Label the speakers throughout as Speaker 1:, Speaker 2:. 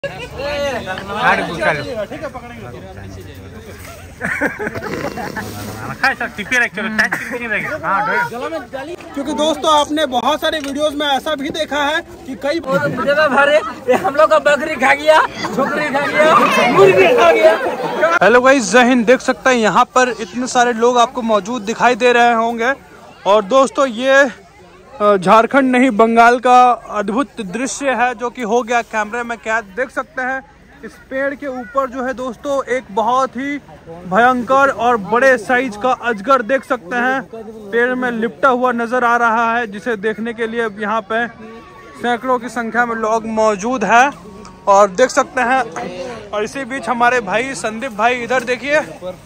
Speaker 1: क्योंकि दोस्तों आपने बहुत सारे वीडियोस में ऐसा भी देखा है कि कई
Speaker 2: जगह भरे हम लोग का बकरी खा गया, छोकरी खा गया, मुर्गी खा गया।
Speaker 1: हेलो गाइस, जय हिंद। देख सकते हैं यहाँ पर इतने सारे लोग आपको मौजूद दिखाई दे रहे होंगे। और दोस्तों ये झारखंड नहीं बंगाल का अद्भुत दृश्य है जो कि हो गया कैमरे में कैद। देख सकते हैं इस पेड़ के ऊपर जो है दोस्तों एक बहुत ही भयंकर और बड़े साइज का अजगर देख सकते हैं पेड़ में लिपटा हुआ नजर आ रहा है, जिसे देखने के लिए यहाँ पे सैकड़ों की संख्या में लोग मौजूद हैं और देख सकते हैं। और इसी बीच हमारे भाई संदीप भाई इधर देखिए,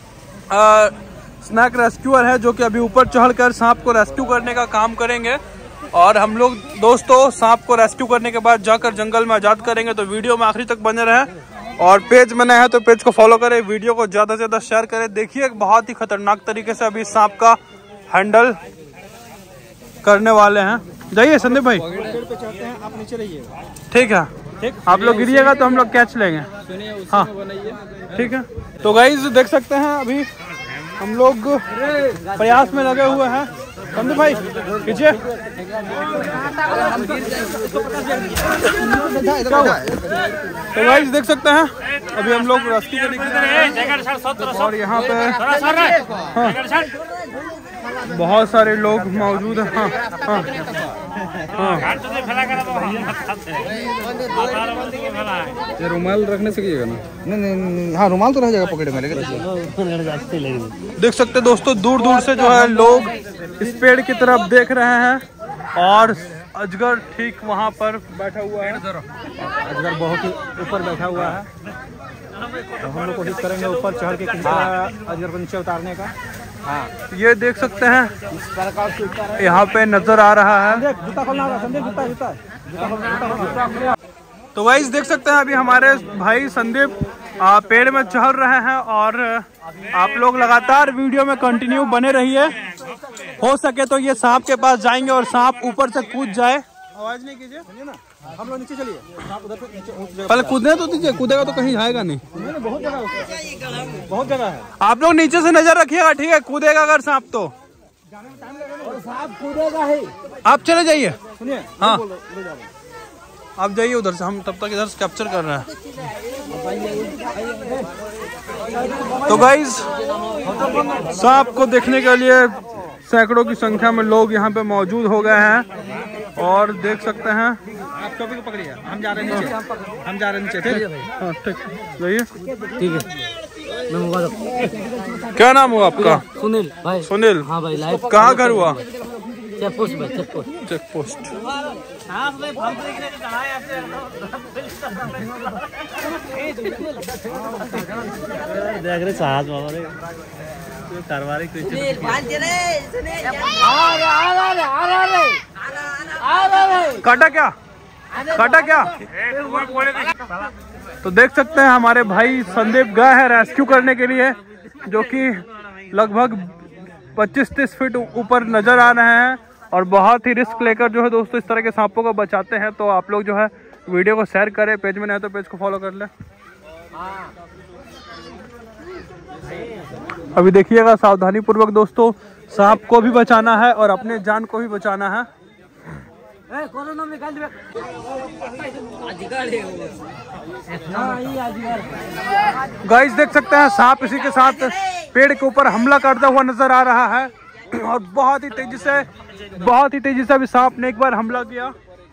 Speaker 1: स्नैक रेस्क्यूअर है जो कि अभी ऊपर चढ़कर सांप को रेस्क्यू करने का काम करेंगे। और हम लोग दोस्तों सांप को रेस्क्यू करने के बाद जाकर जंगल में आजाद करेंगे। तो वीडियो में आखिरी तक बने रहें और पेज में नए हैं तो पेज को फॉलो करें, वीडियो को ज्यादा से ज्यादा शेयर करें। देखिए बहुत ही खतरनाक तरीके से अभी सांप का हैंडल करने वाले हैं। जाइए संदीप भाई, आप नीचे रहिए। ठीक है, आप लोग गिरिएगा तो हम लोग कैच लेंगे। हाँ ठीक है। तो गाइस देख सकते हैं अभी हम लोग प्रयास में लगे हुए हैं। संदीप भाई पीछे तो गाइस देख सकते हैं अभी हम लोग रेस्क्यू करने के और यहाँ पे बहुत सारे लोग मौजूद हैं। हाँ हाँ हाँ, ये रुमाल रखने से कीजिएगा ना? नहीं, हाँ रुमाल तो रह जाएगा पकड़े में, लेकिन देख सकते दोस्तों दूर दूर से जो है लोग इस पेड़ की तरफ देख रहे हैं और अजगर ठीक वहाँ पर बैठा हुआ है। अजगर बहुत ही ऊपर बैठा हुआ है तो हम लोग कोशिश करेंगे ऊपर चढ़ के अजगर को नीचे उतारने का। हाँ ये देख सकते हैं यहाँ पे नजर आ रहा है। तो गाइस देख सकते हैं अभी हमारे भाई संदीप पेड़ में चढ़ रहे हैं और आप लोग लगातार वीडियो में कंटिन्यू बने रहिए। हो सके तो ये सांप के पास जाएंगे और सांप ऊपर से कूद जाए। आवाज नहीं कीजिए, सुनिए ना। हम लोग नीचे चलिए, पहले कूदने तो दीजिए, कूदेगा तो कहीं जाएगा नहीं। बहुत जगह है, आप लोग नीचे से नजर रखिएगा, ठीक है? कूदेगा अगर सांप तो सांप कूदेगा ही। आप चले जाइए, सुनिए। हाँ आप जाइए उधर से, हम तब तक इधर से कैप्चर कर रहे हैं। तो गाइस सांप को देखने के लिए सैकड़ों की संख्या में लोग यहाँ पे मौजूद हो गए हैं और देख सकते हैं। आप टॉपिक पकड़िए, हम जा रहे हैं नीचे, हम जा रहे हैं नीचे। ठीक है, हाँ ठीक, जाइए। ठीक है, क्या नाम हुआ आपका? सुनील भाई। सुनील, हाँ भाई। लाइव कहाँ घर हुआ? चेक पोस्ट भाई, चेक पोस्ट। Check post. देख रहे साहब काटा क्या? काटा क्या? तो देख सकते हैं हमारे भाई संदीप गए हैं रेस्क्यू करने के लिए, जो कि लगभग 25-30 फीट ऊपर नजर आ रहे हैं और बहुत ही रिस्क लेकर जो है दोस्तों इस तरह के सांपों को बचाते हैं। तो आप लोग जो है वीडियो को शेयर करें, पेज में नहीं तो पेज को फॉलो कर ले। अभी देखिएगा सावधानी पूर्वक दोस्तों, सांप को भी बचाना है और अपने जान को भी बचाना है। गाइस देख सकते हैं सांप इसी के साथ पेड़ के ऊपर हमला करता हुआ नजर आ रहा है और बहुत ही तेजी से अभी सांप ने एक बार हमला किया।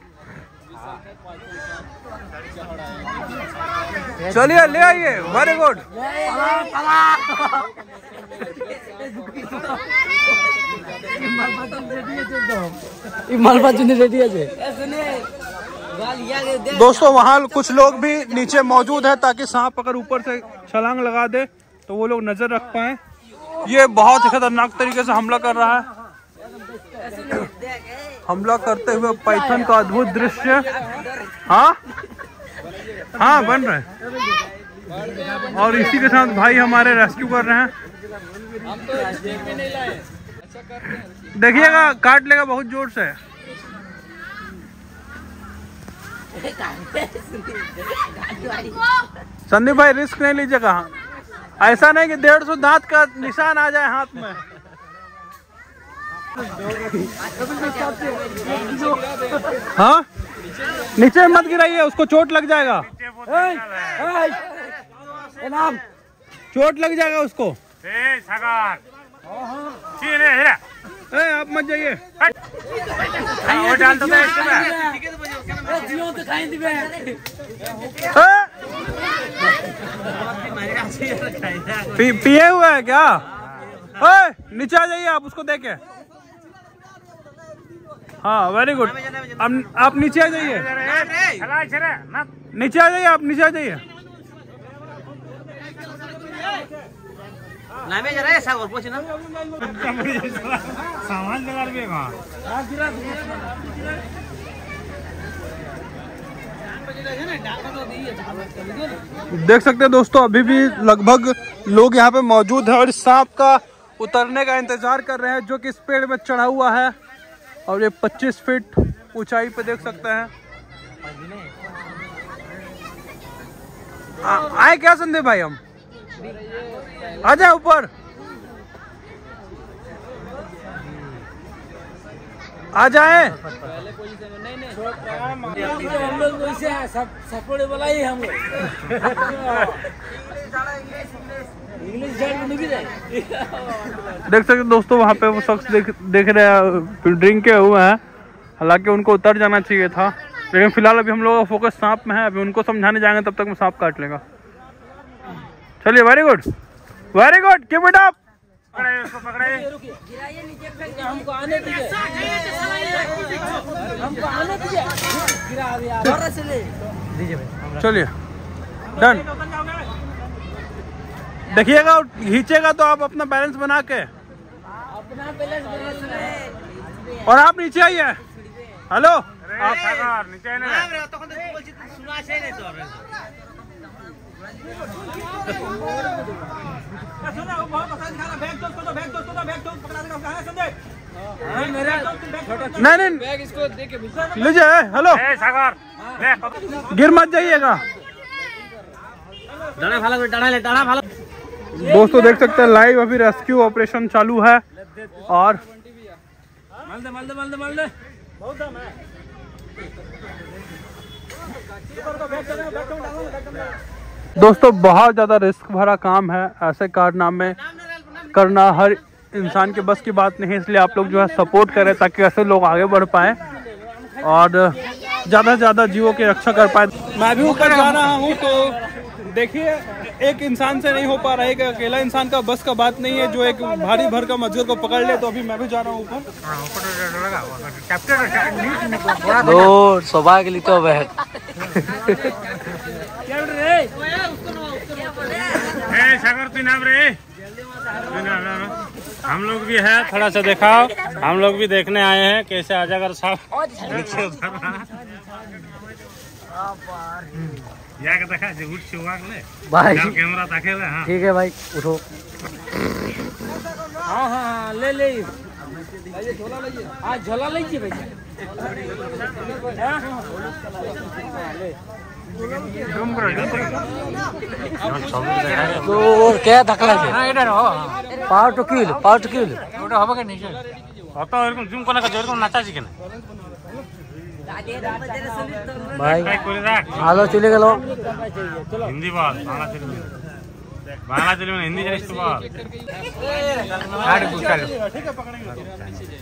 Speaker 1: चलिए ले आइए, वेरी गुड। दोस्तों वहाँ कुछ लोग भी नीचे मौजूद है ताकि सांप अगर ऊपर से छलांग लगा दे तो वो लोग नजर रख पाए। ये बहुत ही खतरनाक तरीके से हमला कर रहा है। हमला करते हुए पाइथन का अद्भुत दृश्य। हाँ हाँ बन रहे हैं और इसी के साथ भाई हमारे रेस्क्यू कर रहे हैं। देखिएगा काट लेगा बहुत जोर से। संदीप भाई रिस्क नहीं लीजिएगा, ऐसा नहीं कि 150 दांत का निशान आ जाए हाथ में। हाँ नीचे मत गिराइए, उसको चोट लग जाएगा, चोट लग जाएगा उसको। आप मत जाइए। पिए हुआ है क्या? नीचे आ जाइए आप, उसको देखे। हाँ वेरी गुड। आप नीचे आ जाइए, नीचे आ जाइए, आप नीचे आ जाइए। देख सकते हैं दोस्तों, अभी भी लगभग लोग यहाँ पे मौजूद हैं और इस सांप का उतरने का इंतजार कर रहे हैं, जो कि इस पेड़ में चढ़ा हुआ है और ये 25 फीट ऊंचाई पे देख सकते हैं। आए क्या संदीप भाई, हम आ जाए ऊपर, आ जाए।
Speaker 2: हम लोग वैसे हैं, सपोर्ट वाला ही हम लोग। इंग्लिश
Speaker 1: देख सकते दोस्तों, वहाँ पे वो शख्स देख रहे हैं, ड्रिंक के हुए हैं। हालांकि उनको उतर जाना चाहिए था, लेकिन फिलहाल अभी हम लोग का फोकस सांप में है। अभी उनको समझाने जाएंगे, तब तक मैं सांप काट लेगा। चलिए, very good very good, keep it up.
Speaker 2: हमको आने दीजिए, हमको आने दीजिए।
Speaker 1: चलिए डन। देखिएगा, खींचेगा तो आप अपना बैलेंस बना के,
Speaker 2: अपना बैलेंस।
Speaker 1: और आप नीचे आइए। हेलो,
Speaker 2: आप नीचे
Speaker 1: नहीं
Speaker 2: बैग इसको दे के
Speaker 1: लीजिए। हेलो, गिर मत जाइएगा। दोस्तों देख सकते हैं लाइव अभी रेस्क्यू ऑपरेशन चालू है। और दोस्तों बहुत ज़्यादा रिस्क भरा काम है, ऐसे कारनामे करना हर इंसान के बस की बात नहीं है। इसलिए आप लोग जो है सपोर्ट करें, ताकि ऐसे लोग आगे बढ़ पाए और ज़्यादा से ज़्यादा जीवों की रक्षा कर पाए। मैं भी ऊपर जा रहा हूँ, तो देखिए एक इंसान से नहीं हो पा रहा है, एक अकेला इंसान का बस का बात नहीं है जो एक भारी भर का मजदूर को पकड़ ले। तो अभी मैं भी जा रहा हूँ ऊपर।
Speaker 2: सौभाग्य ली तो वह
Speaker 3: हम लोग भी है, थोड़ा सा दिखाओ। हम लोग भी देखने आए हैं कैसे अजगर साहब
Speaker 2: भाई।
Speaker 3: कैमरा देखेगा। हाँ
Speaker 2: ठीक है भाई, उठो। हाँ हाँ ले ले, झोला लीजिए। हाँ झोला लीजिए भैया। तो क्या धकला है? पावर टू किल ওটা হবে কেন নিচে?
Speaker 3: অত এরকম জুম কোনা কাজ এরকম নাচাছি কেন
Speaker 2: ভাই?
Speaker 3: ভাই করে রাখ,
Speaker 2: আলো চলে গেল।
Speaker 3: হিন্দি বল, বাংলা চলবে না। বাংলা চলবে না, হিন্দি জানিস তো বল। গাড়ি বুঝালো ঠিক আছে, পকড়েंगे।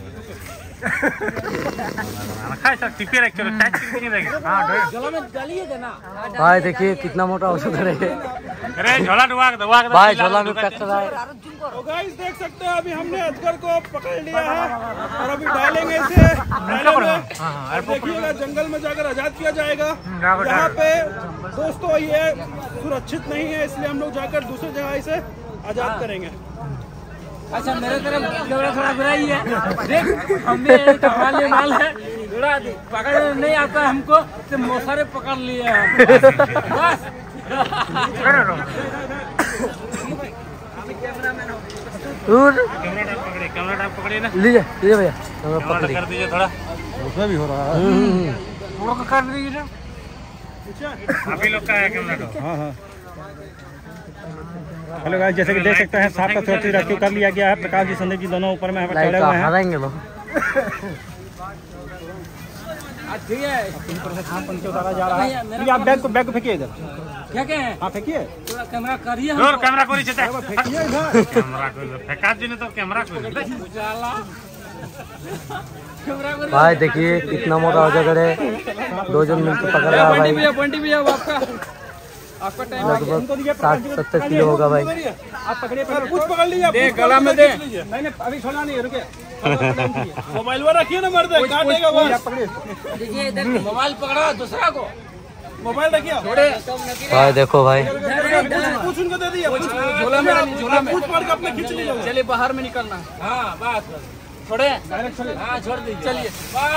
Speaker 3: खाए सब टिपे रख के टच करके नहीं देगा। हां
Speaker 2: झोला में डालिए ना भाई। देखिए कितना मोटा औषध है।
Speaker 3: अरे झोला डुबा के
Speaker 2: भाई, झोला में पैक करा है।
Speaker 1: तो गाइस देख सकते हैं, अभी हमने अजगर को पकड़ लिया है और अभी डालेंगे इसे। देखिएगा जंगल में जाकर आजाद किया जाएगा। यहाँ पे दोस्तों ये सुरक्षित नहीं है, इसलिए हम लोग जाकर दूसरी जगह इसे आजाद करेंगे।
Speaker 2: अच्छा मेरे तरफ कैमरा थोड़ा बुराई है। देख हमने कमाल माल है, पकड़ नहीं आता हमको, तो मौसारे पकड़ लिए हैं बस।
Speaker 3: कैमरा पकड़िए ना,
Speaker 2: लीजिए भैया,
Speaker 3: कर दीजिए थोड़ा।
Speaker 1: उसमें भी हो रहा है,
Speaker 3: कर दीजिए ना। आप ही लोग का है कैमरा का।
Speaker 4: हाँ हाँ। हेलो गाइस, जैसे कि देख सकते हैं सांप का सुरक्षित रेस्क्यू कर लिया गया है। प्रकाश जी, संदीप जी दोनों ऊपर में चढ़े हुए हैं।
Speaker 2: ठीक है,
Speaker 4: सांप नीचे उतारा जा रहा है। ये आप बैग को फेंकिए इधर।
Speaker 2: क्या क्या है?
Speaker 4: हाँ फेंकिए।
Speaker 2: पूरा कैमरा करिए
Speaker 3: और कैमरा को नीचे
Speaker 4: फेंकिए इधर।
Speaker 3: कैमरा को फेंका जी ने तो कैमरा को
Speaker 2: उजाला
Speaker 5: भाई देखिए कितना मोटा अजगर है। 2 जन मिलकर पकड़ रहा है भाई।
Speaker 2: बंटी भैया आपका टाइम
Speaker 5: लगभग 60-70 किलो होगा भाई।
Speaker 4: आप पकड़िए, कुछ पकड़ लीजिए।
Speaker 2: दे गला में दे।
Speaker 4: नहीं अभी छोड़ना नहीं है, रुके।
Speaker 1: मोबाइल में रखिए ना मर्द, काटेगा वो।
Speaker 2: देखिए इधर मोबाइल पकड़ा दूसरा को,
Speaker 1: मोबाइल रखिए।
Speaker 5: भाई देखो भाई,
Speaker 1: कुछ उनको दे दिया,
Speaker 2: झोला में
Speaker 1: कुछ मार के अपने खींच लीजिए।
Speaker 2: चलिए बाहर में निकलना। हाँ बस छोड़े, हाँ छोड़ दी, चलिए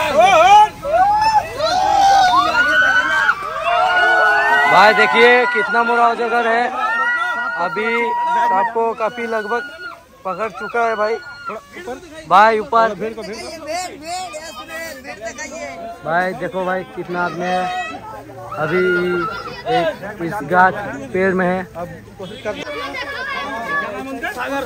Speaker 5: भाई देखिए कितना मोटा अजगर है। अभी सांप को काफी लगभग पकड़ चुका है भाई। भाई ऊपर भाई देखो भाई कितना आदमी है। अभी एक इस गाछ पेड़ में है।
Speaker 4: सागर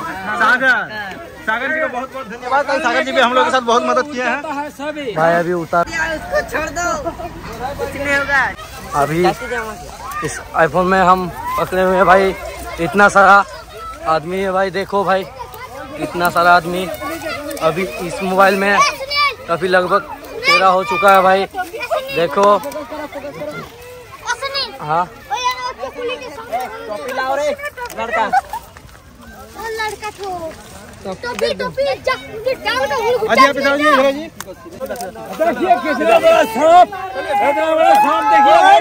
Speaker 4: जी का बहुत बहुत धन्यवाद। सागर जी भी हम लोग के साथ बहुत मदद किए हैं।
Speaker 5: भाई अभी उतार,
Speaker 6: उसको छोड़ दो, कुछ नहीं होगा।
Speaker 5: अभी इस आईफोन में हम पकड़े हुए हैं भाई। इतना सारा आदमी है भाई, देखो भाई इतना सारा आदमी। अभी इस मोबाइल में काफी लगभग 13 हो चुका है भाई, देखो। हाँ
Speaker 2: देखिए कितना बड़ा सांप, इतना बड़ा सांप देखिए भाई।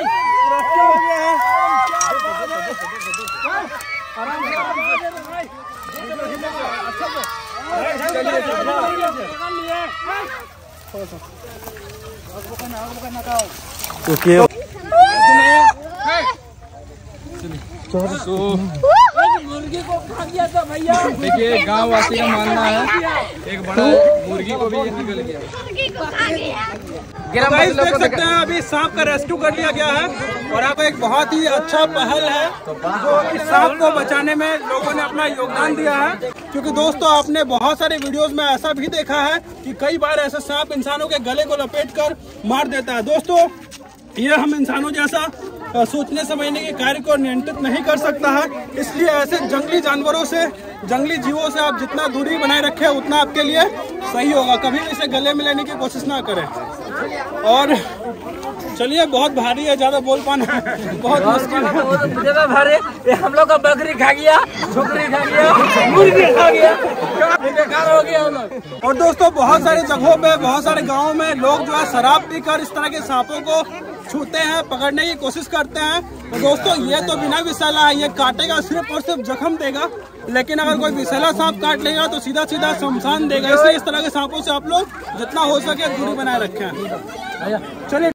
Speaker 2: मुर्गी को खा गया था भैया।
Speaker 1: देखिए गांव वासी का मानना है एक बड़ा मुर्गी को भी निकल गया। गाइस देख सकते हैं अभी सांप का रेस्क्यू कर लिया गया है और आप एक बहुत ही अच्छा पहल है जो इस सांप को बचाने में लोगों ने अपना योगदान दिया है। क्योंकि दोस्तों आपने बहुत सारे वीडियोस में ऐसा भी देखा है कि कई बार ऐसा सांप इंसानों के गले को लपेटकर मार देता है। दोस्तों ये हम इंसानों जैसा सोचने समझने के कार्य को नियंत्रित नहीं कर सकता है, इसलिए ऐसे जंगली जानवरों से, जंगली जीवों से आप जितना दूरी बनाए रखें उतना आपके लिए सही होगा। कभी भी इसे गले में लेने की कोशिश ना करें। और चलिए बहुत भारी है, ज्यादा बोल पाना बहुत मुश्किल है।
Speaker 2: ज्यादा भारी, हम लोग का बकरी खा गया, छोकरी खा गया, मुर्गी खा गया, बेकार हो गया हम लोग।
Speaker 1: और दोस्तों बहुत सारे जगहों पे, बहुत सारे गाँव में लोग जो है शराब पीकर इस तरह के सांपों को छूते हैं, पकड़ने की कोशिश करते हैं। तो दोस्तों ये तो बिना विषैला है, ये काटेगा सिर्फ और सिर्फ जख्म देगा, लेकिन अगर कोई विषैला सांप काट लेगा तो सीधा सीधा शमशान देगा। इसलिए इस तरह के सांपों से आप लोग जितना हो सके दूरी बनाए रखें। चलिए।